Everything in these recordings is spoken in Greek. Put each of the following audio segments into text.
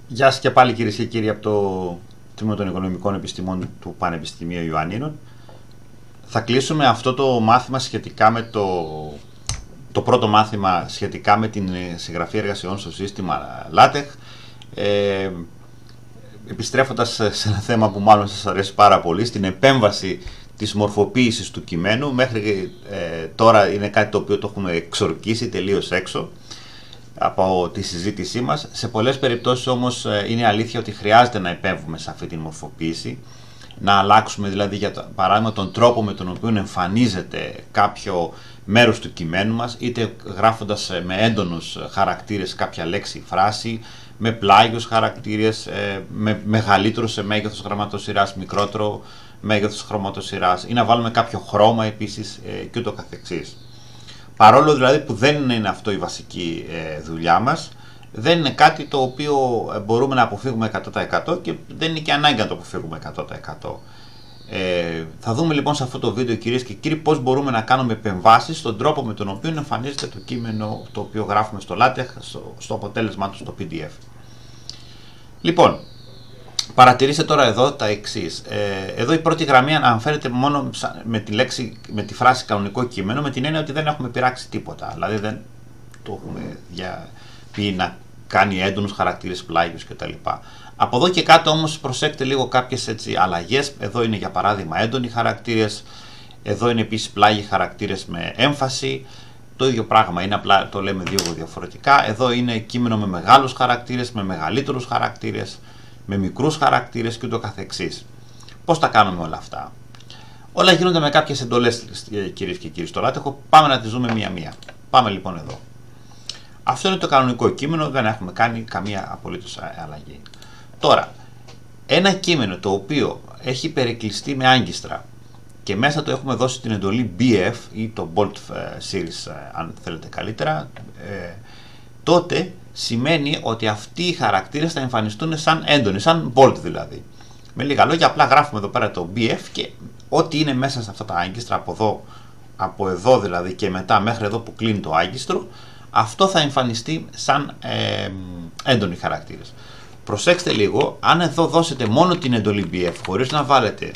Γεια σας και πάλι κυρίες και κύριοι από το Τμήμα των Οικονομικών Επιστημών του Πανεπιστημίου Ιωαννίνων. Θα κλείσουμε αυτό το μάθημα σχετικά με το πρώτο μάθημα σχετικά με την συγγραφή εργασιών στο σύστημα LaTeX, επιστρέφοντας σε ένα θέμα που μάλλον σας αρέσει πάρα πολύ, στην επέμβαση της μορφοποίησης του κειμένου. Μέχρι τώρα είναι κάτι το οποίο το έχουμε εξορκίσει τελείως έξω από τη συζήτησή μας. Σε πολλές περιπτώσεις όμως είναι αλήθεια ότι χρειάζεται να επέμβουμε σε αυτή τη μορφοποίηση, να αλλάξουμε δηλαδή για παράδειγμα τον τρόπο με τον οποίο εμφανίζεται κάποιο μέρος του κειμένου μας, είτε γράφοντας με έντονους χαρακτήρες κάποια λέξη ή φράση, με πλάγιους χαρακτήρες, με μεγαλύτερο σε μέγεθος γραμματοσυράς, μικρότερο μέγεθος χρωματοσυράς, ή να βάλουμε κάποιο χρώμα επίσης και ούτω καθεξής. Παρόλο δηλαδή που δεν είναι αυτό η βασική δουλειά μας, δεν είναι κάτι το οποίο μπορούμε να αποφύγουμε 100% και δεν είναι και ανάγκη να το αποφύγουμε 100%. Θα δούμε λοιπόν σε αυτό το βίντεο, κυρίες και κύριοι, πώς μπορούμε να κάνουμε επεμβάσεις στον τρόπο με τον οποίο εμφανίζεται το κείμενο το οποίο γράφουμε στο LaTeX, στο αποτέλεσμά του στο PDF. Λοιπόν, παρατηρήστε τώρα εδώ τα εξής. Εδώ η πρώτη γραμμή αναφέρεται μόνο με τη φράση κανονικό κείμενο, με την έννοια ότι δεν έχουμε πειράξει τίποτα. Δηλαδή δεν το έχουμε πει να κάνει έντονους χαρακτήρες, πλάγιους κτλ. Από εδώ και κάτω όμως προσέξτε λίγο κάποιες αλλαγές. Εδώ είναι για παράδειγμα έντονοι χαρακτήρες, εδώ είναι επίσης πλάγιοι χαρακτήρες με έμφαση. Το ίδιο πράγμα είναι, απλά το λέμε δύο διαφορετικά. Εδώ είναι κείμενο με μεγάλους χαρακτήρες, με μεγαλύτερους χαρακτήρες, με μικρούς χαρακτήρες και ούτω καθεξής. Πώς τα κάνουμε όλα αυτά? Όλα γίνονται με κάποιες εντολές, κυρίες και κύριοι, στο LaTeX. Πάμε να τις δούμε μία-μία. Πάμε λοιπόν εδώ. Αυτό είναι το κανονικό κείμενο, δεν έχουμε κάνει καμία απολύτως αλλαγή. Τώρα, ένα κείμενο το οποίο έχει περικλειστεί με άγκιστρα και μέσα το έχουμε δώσει την εντολή BF ή το Bold Series, αν θέλετε καλύτερα, τότε σημαίνει ότι αυτοί οι χαρακτήρες θα εμφανιστούν σαν έντονοι, σαν bold δηλαδή. Με λίγα λόγια, απλά γράφουμε εδώ πέρα το BF και ό,τι είναι μέσα σε αυτά τα άγκιστρα, από εδώ δηλαδή και μετά μέχρι εδώ που κλείνει το άγκιστρο, αυτό θα εμφανιστεί σαν έντονοι χαρακτήρες. Προσέξτε λίγο, αν εδώ δώσετε μόνο την εντολή BF χωρίς να βάλετε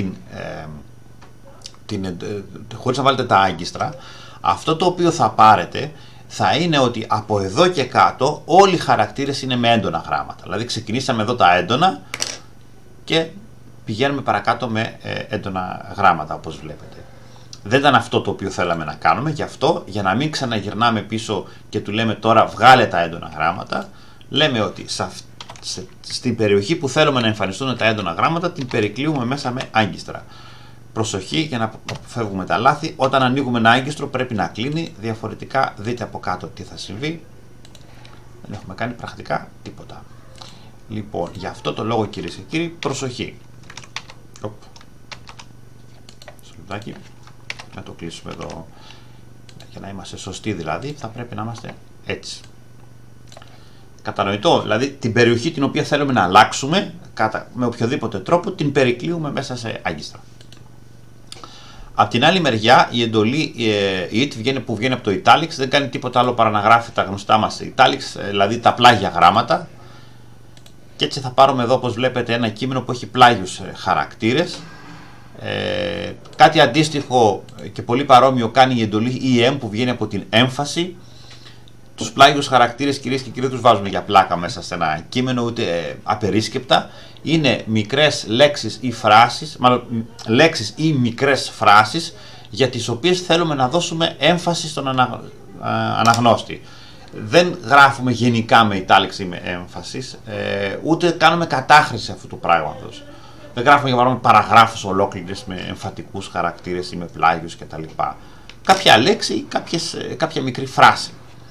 χωρίς να βάλετε τα άγκιστρα, αυτό το οποίο θα πάρετε θα είναι ότι από εδώ και κάτω όλοι οι χαρακτήρες είναι με έντονα γράμματα. Δηλαδή ξεκινήσαμε εδώ τα έντονα και πηγαίνουμε παρακάτω με έντονα γράμματα, όπως βλέπετε. Δεν ήταν αυτό το οποίο θέλαμε να κάνουμε, γι' αυτό, για να μην ξαναγυρνάμε πίσω και του λέμε τώρα βγάλε τα έντονα γράμματα, λέμε ότι στην περιοχή που θέλουμε να εμφανιστούν τα έντονα γράμματα την περικλείουμε μέσα με άγκιστρα. Προσοχή για να αποφεύγουμε τα λάθη. Όταν ανοίγουμε ένα άγκιστρο πρέπει να κλείνει, διαφορετικά δείτε από κάτω τι θα συμβεί. Δεν έχουμε κάνει πρακτικά τίποτα. Λοιπόν, γι' αυτό το λόγο, κυρίες και κύριοι, προσοχή. Σολουτάκι. Να το κλείσουμε εδώ για να είμαστε σωστοί, δηλαδή θα πρέπει να είμαστε έτσι. Κατανοητό, δηλαδή την περιοχή την οποία θέλουμε να αλλάξουμε με οποιοδήποτε τρόπο την περικλείουμε μέσα σε άγκιστρα. Απ' την άλλη μεριά η εντολή it που βγαίνει από το italics δεν κάνει τίποτα άλλο παρά να γράφει τα γνωστά μας italics, δηλαδή τα πλάγια γράμματα, και έτσι θα πάρουμε εδώ, όπως βλέπετε, ένα κείμενο που έχει πλάγιους χαρακτήρες. Κάτι αντίστοιχο και πολύ παρόμοιο κάνει η εντολή em που βγαίνει από την έμφαση. Τους πλάγιους χαρακτήρες, κυρίες και κύριοι, τους βάζουμε για πλάκα μέσα σε ένα κείμενο, ούτε απερίσκεπτα. Είναι μικρές λέξεις ή φράσεις, μάλλον λέξεις ή μικρές φράσεις για τις οποίες θέλουμε να δώσουμε έμφαση στον αναγνώστη. Δεν γράφουμε γενικά με italics ή με έμφασης, ούτε κάνουμε κατάχρηση αυτού του πράγματος. Δεν γράφουμε για παράδειγμα παραγράφους ολόκληρες με εμφατικούς χαρακτήρες ή με πλάγιους κτλ. Κάποια λέξη ή κάποια μικρή φράση.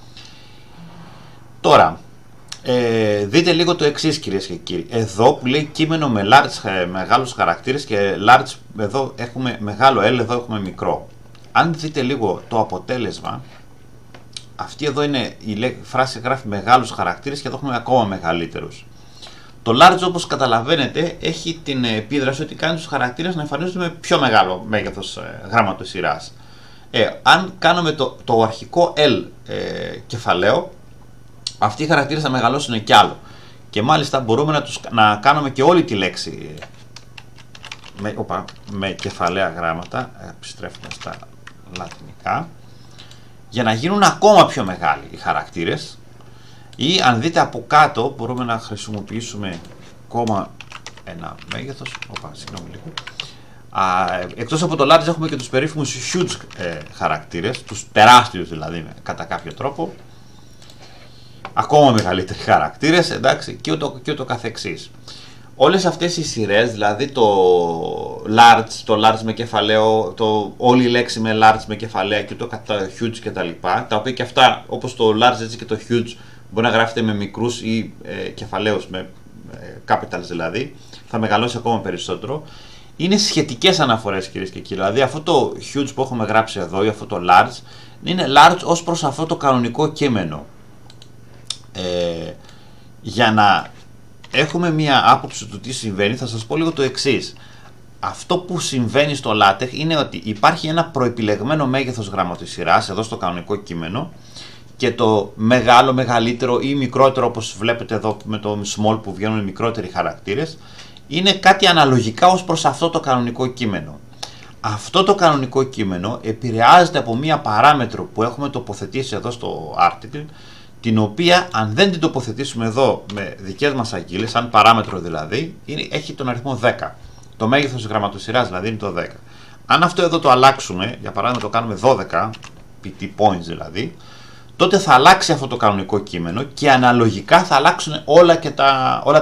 Τώρα, δείτε λίγο το εξής, κυρίες και κύριοι. Εδώ που λέει κείμενο με μεγάλους χαρακτήρες και large, εδώ έχουμε μεγάλο L, εδώ έχουμε μικρό. Αν δείτε λίγο το αποτέλεσμα, αυτή εδώ είναι η φράση γράφει μεγάλους χαρακτήρες και εδώ έχουμε ακόμα μεγαλύτερους. Το large, όπως καταλαβαίνετε, έχει την επίδραση ότι κάνει τους χαρακτήρες να εμφανίζονται με πιο μεγάλο μέγεθος γραμματοσυράς. Αν κάνουμε το αρχικό L κεφαλαίο, αυτοί οι χαρακτήρες θα μεγαλώσουν κι άλλο. και μάλιστα μπορούμε να κάνουμε και όλη τη λέξη με κεφαλαία γράμματα, επιστρέφουμε στα λατινικά, για να γίνουν ακόμα πιο μεγάλοι οι χαρακτήρες. Ή αν δείτε από κάτω μπορούμε να χρησιμοποιήσουμε ακόμα ένα μέγεθος, συγγνώμη λίγο. Εκτός από το large έχουμε και τους περίφημους huge χαρακτήρες, τους τεράστιους δηλαδή κατά κάποιο τρόπο, ακόμα μεγαλύτεροι χαρακτήρες, εντάξει, και ούτω καθεξής. Όλες αυτές οι σειρές, δηλαδή το large με κεφαλαίο, όλη η λέξη με large με κεφαλαία και το huge και τα λοιπά, τα οποία και αυτά όπως το large έτσι και το huge μπορεί να γράφεται με μικρούς ή κεφαλαίους, με capitals δηλαδή, θα μεγαλώσει ακόμα περισσότερο. Είναι σχετικές αναφορές κυρίες και κύριοι, δηλαδή αυτό το huge που έχουμε γράψει εδώ ή αυτό το large είναι large ως προς αυτό το κανονικό κείμενο. Για να έχουμε μία άποψη του τι συμβαίνει, θα σας πω λίγο το εξής. Αυτό που συμβαίνει στο LaTeX είναι ότι υπάρχει ένα προεπιλεγμένο μέγεθος γραμματοσυράς εδώ στο κανονικό κείμενο και το μεγάλο, μεγαλύτερο ή μικρότερο, όπως βλέπετε εδώ με το small που βγαίνουν μικρότεροι χαρακτήρες, είναι κάτι αναλογικά ως προς αυτό το κανονικό κείμενο. Αυτό το κανονικό κείμενο επηρεάζεται από μία παράμετρο που έχουμε τοποθετήσει εδώ στο article, την οποία αν δεν την τοποθετήσουμε εδώ με δικές μας αγγείλες, σαν παράμετρο δηλαδή, έχει τον αριθμό 10. Το μέγεθος της γραμματοσυράς δηλαδή είναι το 10. Αν αυτό εδώ το αλλάξουμε, για παράδειγμα το κάνουμε 12, pt points δηλαδή, τότε θα αλλάξει αυτό το κανονικό κείμενο και αναλογικά θα αλλάξουν όλα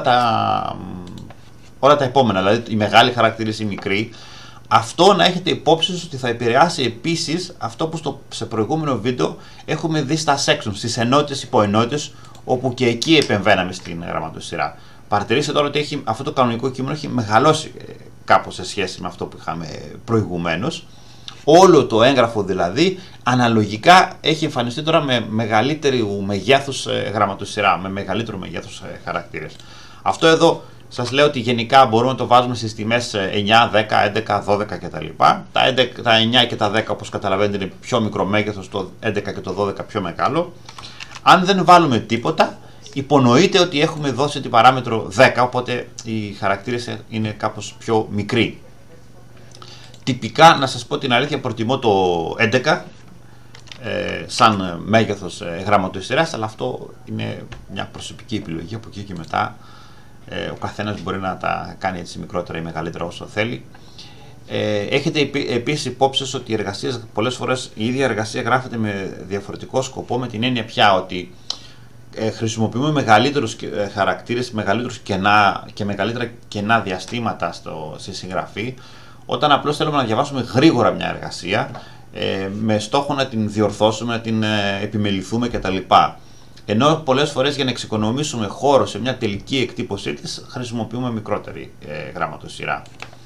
τα επόμενα, δηλαδή οι μεγάλοι χαρακτήρες, οι μικροί. Αυτό να έχετε υπόψη ότι θα επηρεάσει επίσης αυτό που σε προηγούμενο βίντεο έχουμε δει στα sections, στις ενότητες, υποενότητες, όπου και εκεί επεμβαίναμε στην γραμματοσυρά. Παρατηρήστε τώρα ότι αυτό το κανονικό κείμενο έχει μεγαλώσει κάπως σε σχέση με αυτό που είχαμε προηγουμένως. Όλο το έγγραφο δηλαδή αναλογικά έχει εμφανιστεί τώρα με μεγαλύτερου μεγέθους γραμματοσυρά, με μεγαλύτερο μεγέθους χαρακτήρες. Αυτό εδώ σας λέω ότι γενικά μπορούμε να το βάζουμε στις τιμές 9, 10, 11, 12 κτλ. Τα 9 και τα 10 όπως καταλαβαίνετε είναι πιο μικρό μέγεθος, το 11 και το 12 πιο μεγάλο. Αν δεν βάλουμε τίποτα, υπονοείται ότι έχουμε δώσει την παράμετρο 10, οπότε οι χαρακτήρες είναι κάπως πιο μικροί. Τυπικά, να σας πω την αλήθεια, προτιμώ το 11 σαν μέγεθος γραμματοσυράς, αλλά αυτό είναι μια προσωπική επιλογή. Από εκεί και μετά ο καθένας μπορεί να τα κάνει έτσι μικρότερα ή μεγαλύτερα όσο θέλει. Έχετε επίσης υπόψη ότι οι εργασίες, πολλές φορές η ίδια εργασία γράφεται με διαφορετικό σκοπό, με την έννοια πια ότι χρησιμοποιούμε μεγαλύτερους χαρακτήρες, μεγαλύτερους κενά και μεγαλύτερα κενά διαστήματα στη συγγραφή, όταν απλώς θέλουμε να διαβάσουμε γρήγορα μια εργασία με στόχο να την διορθώσουμε, να την επιμεληθούμε κτλ. Ενώ πολλές φορές για να εξοικονομήσουμε χώρο σε μια τελική εκτύπωσή της χρησιμοποιούμε μικρότερη γραμματοσυρά.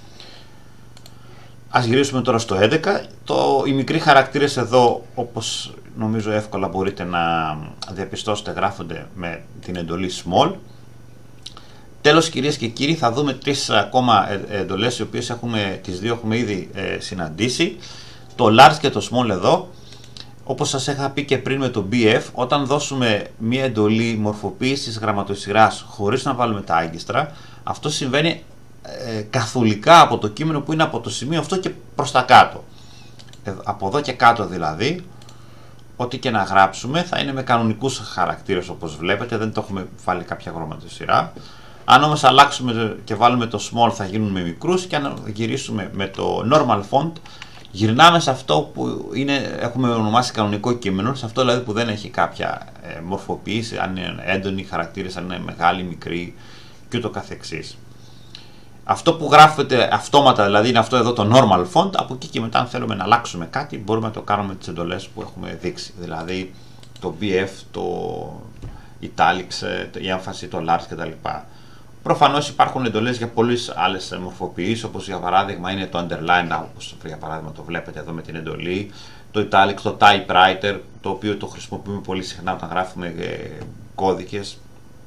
Ας γυρίσουμε τώρα στο 11. Οι μικροί χαρακτήρες εδώ, όπως νομίζω εύκολα μπορείτε να διαπιστώσετε, γράφονται με την εντολή small. Τέλος, κυρίες και κύριοι, θα δούμε τρεις ακόμα εντολές, οι οποίες τις δύο έχουμε ήδη συναντήσει. Το large και το small εδώ. Όπως σας είχα πει και πριν με το BF, όταν δώσουμε μία εντολή μορφοποίησης γραμματοσυράς χωρίς να βάλουμε τα άγκιστρα, αυτό συμβαίνει καθολικά από το κείμενο που είναι από το σημείο αυτό και προς τα κάτω. Από εδώ και κάτω δηλαδή, ό,τι και να γράψουμε θα είναι με κανονικούς χαρακτήρες όπως βλέπετε, δεν το έχουμε βάλει κάποια γραμματοσυρά. Αν όμως αλλάξουμε και βάλουμε το small θα γίνουν με μικρούς, και αν γυρίσουμε με το normal font γυρνάμε σε αυτό που έχουμε ονομάσει κανονικό κείμενο, σε αυτό δηλαδή που δεν έχει κάποια μορφοποίηση, αν είναι έντονοι χαρακτήρες, αν είναι μεγάλοι, μικροί και ούτω καθεξής. Αυτό που γράφεται αυτόματα δηλαδή είναι αυτό εδώ το normal font, από εκεί και μετά αν θέλουμε να αλλάξουμε κάτι μπορούμε να το κάνουμε με τις εντολές που έχουμε δείξει, δηλαδή το BF, το italics, η έμφαση, το large κτλ. Προφανώς υπάρχουν εντολές για πολλές άλλες μορφοποιήσεις, όπως για παράδειγμα είναι το underline, όπως για παράδειγμα το βλέπετε εδώ με την εντολή, το italics, το typewriter, το οποίο το χρησιμοποιούμε πολύ συχνά όταν γράφουμε κώδικες.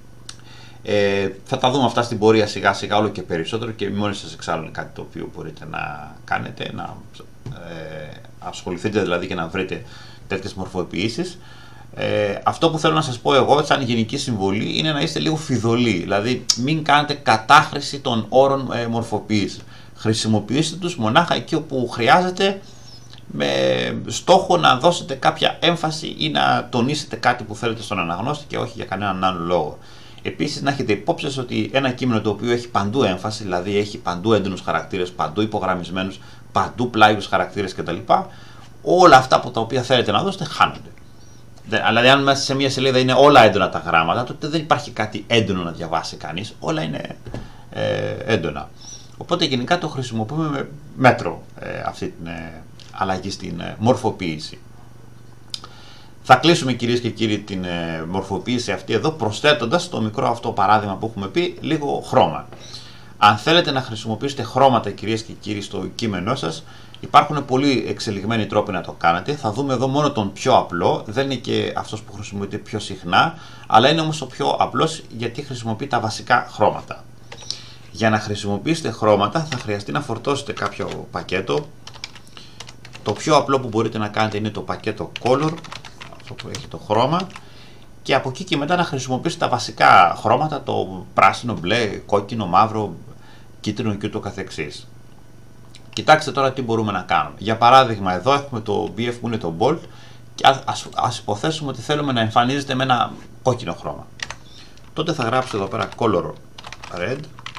Θα τα δούμε αυτά στην πορεία σιγά σιγά όλο και περισσότερο, και μόνοι σας εξάλλου είναι κάτι το οποίο μπορείτε να κάνετε, να ασχοληθείτε δηλαδή και να βρείτε τέτοιες μορφοποιήσεις. Αυτό που θέλω να σας πω εγώ σαν γενική συμβολή είναι να είστε λίγο φιδωλοί, δηλαδή μην κάνετε κατάχρηση των όρων μορφοποίηση. Χρησιμοποιήστε τους μονάχα εκεί όπου χρειάζεται, με στόχο να δώσετε κάποια έμφαση ή να τονίσετε κάτι που θέλετε στον αναγνώστη και όχι για κανέναν άλλο λόγο. Επίσης, να έχετε υπόψη σας ότι ένα κείμενο το οποίο έχει παντού έμφαση, δηλαδή έχει παντού έντονους χαρακτήρες, παντού υπογραμμισμένους, παντού πλάγιους χαρακτήρες κτλ., όλα αυτά από τα οποία θέλετε να δώσετε χάνονται. Δηλαδή, αν μέσα σε μια σελίδα είναι όλα έντονα τα γράμματα, τότε δεν υπάρχει κάτι έντονο να διαβάσει κανείς, όλα είναι έντονα. Οπότε γενικά το χρησιμοποιούμε με μέτρο αυτή την αλλαγή στην μορφοποίηση. Θα κλείσουμε, κυρίες και κύριοι, την μορφοποίηση αυτή εδώ προσθέτοντας το μικρό αυτό παράδειγμα που έχουμε πει λίγο χρώμα. Αν θέλετε να χρησιμοποιήσετε χρώματα, κυρίες και κύριοι, στο κείμενό σας, υπάρχουν πολύ εξελιγμένοι τρόποι να το κάνετε. Θα δούμε εδώ μόνο τον πιο απλό, δεν είναι και αυτός που χρησιμοποιείται πιο συχνά, αλλά είναι όμως ο πιο απλός γιατί χρησιμοποιεί τα βασικά χρώματα. Για να χρησιμοποιήσετε χρώματα θα χρειαστεί να φορτώσετε κάποιο πακέτο. Το πιο απλό που μπορείτε να κάνετε είναι το πακέτο Color, αυτό που έχει το χρώμα, και από εκεί και μετά να χρησιμοποιήσετε τα βασικά χρώματα, το πράσινο, μπλε, κόκκινο, μαύρο, κίτρινο και ούτω καθεξής. Κοιτάξτε τώρα τι μπορούμε να κάνουμε. Για παράδειγμα, εδώ έχουμε το BF που είναι το Bold και ας υποθέσουμε ότι θέλουμε να εμφανίζεται με ένα κόκκινο χρώμα. Τότε θα γράψω εδώ πέρα Color Red.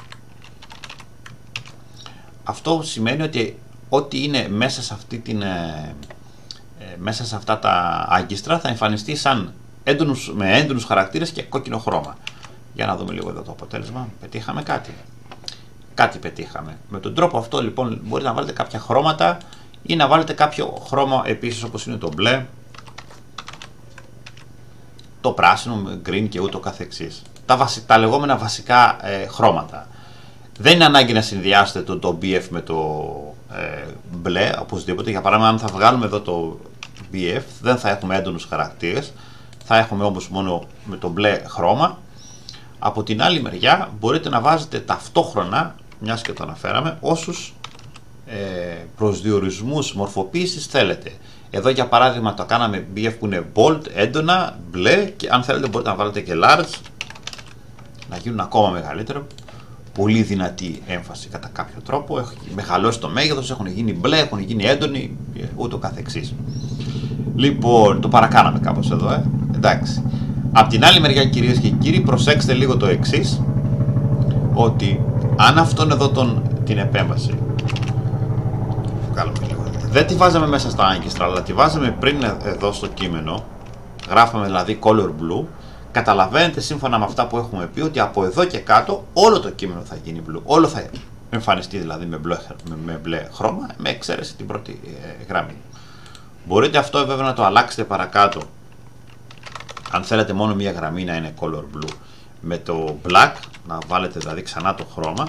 Αυτό σημαίνει ότι ό,τι είναι μέσα σε, μέσα σε αυτά τα άγκιστρα θα εμφανιστεί σαν με έντονους χαρακτήρες και κόκκινο χρώμα. Για να δούμε λίγο εδώ το αποτέλεσμα. Πετύχαμε κάτι. Κάτι πετύχαμε. Με τον τρόπο αυτό λοιπόν μπορείτε να βάλετε κάποια χρώματα ή να βάλετε κάποιο χρώμα επίσης όπως είναι το μπλε, το πράσινο, green και ούτω καθεξής. Τα λεγόμενα βασικά χρώματα. Δεν είναι ανάγκη να συνδυάσετε το BF με το μπλε οπωσδήποτε. Για παράδειγμα, αν θα βγάλουμε εδώ το BF δεν θα έχουμε έντονους χαρακτήρες, θα έχουμε όμως μόνο με το μπλε χρώμα. Από την άλλη μεριά μπορείτε να βάζετε ταυτόχρονα, μιας και το αναφέραμε, όσους προσδιορισμούς μορφοποίησης θέλετε. Εδώ για παράδειγμα το κάναμε BF που είναι bold, έντονα, μπλε, και αν θέλετε μπορείτε να βάλετε και large, να γίνουν ακόμα μεγαλύτερο. Πολύ δυνατή έμφαση κατά κάποιο τρόπο, έχει μεγαλώσει το μέγεθος, έχουν γίνει μπλε, έχουν γίνει έντονοι, ούτω καθεξής. Λοιπόν, το παρακάναμε κάπως εδώ, εντάξει. Απ' την άλλη μεριά, κυρίες και κύριοι, προσέξτε λίγο το εξής, ότι αν αυτόν εδώ την επέμβαση δεν τη βάζαμε μέσα στα άγκιστρα, αλλά τη βάζαμε πριν εδώ στο κείμενο, γράφαμε δηλαδή color blue, καταλαβαίνετε σύμφωνα με αυτά που έχουμε πει ότι από εδώ και κάτω όλο το κείμενο θα γίνει blue, όλο θα εμφανιστεί δηλαδή με μπλε χρώμα, με εξαίρεση την πρώτη γραμμή. Μπορείτε αυτό βέβαια να το αλλάξετε παρακάτω, αν θέλετε μόνο μία γραμμή να είναι color blue, με το black να βάλετε δηλαδή ξανά το χρώμα,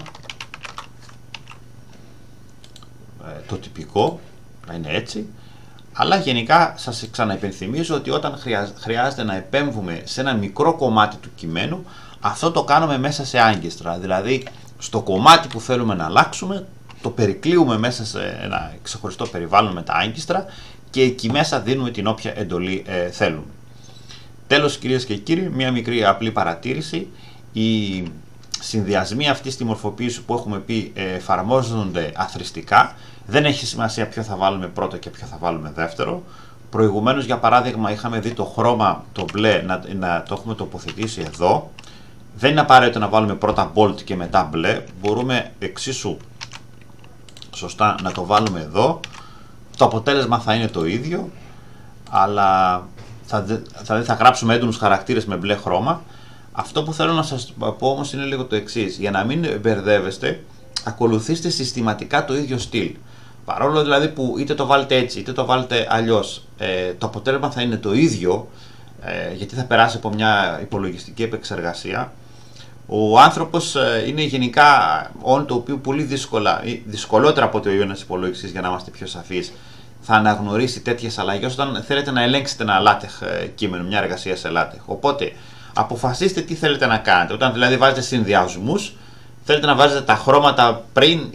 το τυπικό να είναι έτσι. Αλλά γενικά σας ξαναυπενθυμίζω ότι όταν χρειάζεται να επέμβουμε σε ένα μικρό κομμάτι του κειμένου, αυτό το κάνουμε μέσα σε άγκιστρα. Δηλαδή στο κομμάτι που θέλουμε να αλλάξουμε, το περικλείουμε μέσα σε ένα ξεχωριστό περιβάλλον με τα άγκιστρα και εκεί μέσα δίνουμε την όποια εντολή θέλουμε. Τέλος, κυρίες και κύριοι, μια μικρή απλή παρατήρηση. Οι συνδυασμοί αυτή στη μορφοποίηση που έχουμε πει εφαρμόζονται αθροιστικά. Δεν έχει σημασία ποιο θα βάλουμε πρώτο και ποιο θα βάλουμε δεύτερο. Προηγουμένως, για παράδειγμα, είχαμε δει το χρώμα, το μπλε, να το έχουμε τοποθετήσει εδώ. Δεν είναι απαραίτητο να βάλουμε πρώτα bold και μετά μπλε. Μπορούμε εξίσου σωστά να το βάλουμε εδώ. Το αποτέλεσμα θα είναι το ίδιο, αλλά θα γράψουμε έντονους χαρακτήρες με μπλε χρώμα. Αυτό που θέλω να σας πω όμως είναι λίγο το εξής. Για να μην μπερδεύεστε, ακολουθήστε συστηματικά το ίδιο στυλ. Παρόλο δηλαδή που είτε το βάλετε έτσι είτε το βάλετε αλλιώς, το αποτέλεσμα θα είναι το ίδιο, γιατί θα περάσει από μια υπολογιστική επεξεργασία. Ο άνθρωπος είναι γενικά όν το οποίο πολύ δυσκολότερα από το ένας υπολογιστής, για να είμαστε πιο σαφείς, θα αναγνωρίσει τέτοιες αλλαγές όταν θέλετε να ελέγξετε ένα LaTeX κείμενο, μια εργασία σε LaTeX. Οπότε αποφασίστε τι θέλετε να κάνετε. Όταν δηλαδή βάζετε συνδυασμούς, θέλετε να βάζετε τα χρώματα πριν,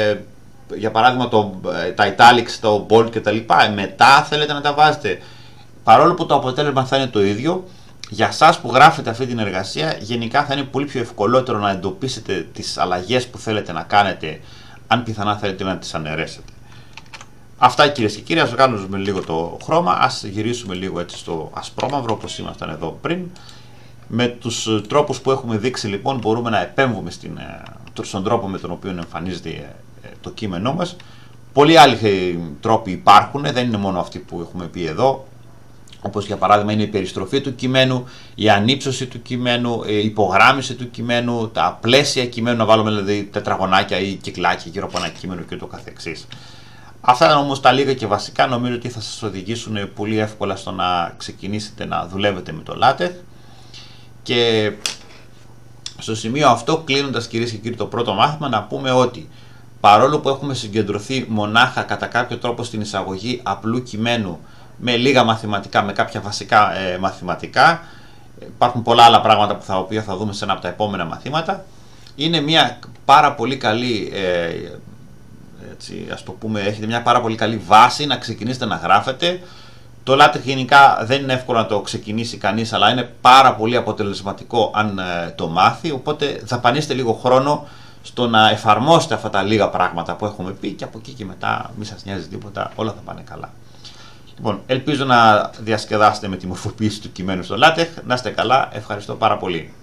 για παράδειγμα τα italics, το bold κτλ. Μετά θέλετε να τα βάζετε παρόλο που το αποτέλεσμα θα είναι το ίδιο, για σας που γράφετε αυτή την εργασία, γενικά θα είναι πολύ πιο ευκολότερο να εντοπίσετε τις αλλαγές που θέλετε να κάνετε, αν πιθανά θέλετε να τις αναιρέσετε. Αυτά, κυρίες και κύριοι, ας βγάλουμε λίγο το χρώμα, ας γυρίσουμε λίγο έτσι στο ασπρόμαυρο όπως ήμασταν εδώ πριν. Με τους τρόπους που έχουμε δείξει λοιπόν μπορούμε να επέμβουμε στον τρόπο με τον οποίο εμφανίζεται το κείμενό μας. Πολλοί άλλοι τρόποι υπάρχουν, δεν είναι μόνο αυτοί που έχουμε πει εδώ, όπως για παράδειγμα είναι η περιστροφή του κειμένου, η ανύψωση του κειμένου, η υπογράμμιση του κειμένου, τα πλαίσια κειμένου, να βάλουμε δηλαδή τετραγωνάκια ή κυκλάκια γύρω από ένα κείμενο και το καθεξής. Αυτά είναι όμως τα λίγα και βασικά, νομίζω ότι θα σας οδηγήσουν πολύ εύκολα στο να ξεκινήσετε να δουλεύετε με το LaTeX. Και στο σημείο αυτό, κλείνοντας κυρίες και κύριοι το πρώτο μάθημα, να πούμε ότι παρόλο που έχουμε συγκεντρωθεί μονάχα κατά κάποιο τρόπο στην εισαγωγή απλού κειμένου με λίγα μαθηματικά, με κάποια βασικά μαθηματικά, υπάρχουν πολλά άλλα πράγματα που οποία θα δούμε σε ένα από τα επόμενα μαθήματα. Είναι μια πάρα πολύ καλή, έτσι, ας το πούμε, έχετε μια πάρα πολύ καλή βάση να ξεκινήσετε να γράφετε. Το LaTeX γενικά δεν είναι εύκολο να το ξεκινήσει κανείς, αλλά είναι πάρα πολύ αποτελεσματικό αν το μάθει, οπότε δαπανίστε λίγο χρόνο στο να εφαρμόσετε αυτά τα λίγα πράγματα που έχουμε πει και από εκεί και μετά μη σας νοιάζει τίποτα, όλα θα πάνε καλά. Λοιπόν, ελπίζω να διασκεδάσετε με τη μορφοποίηση του κειμένου στο LaTeX. Να είστε καλά, ευχαριστώ πάρα πολύ.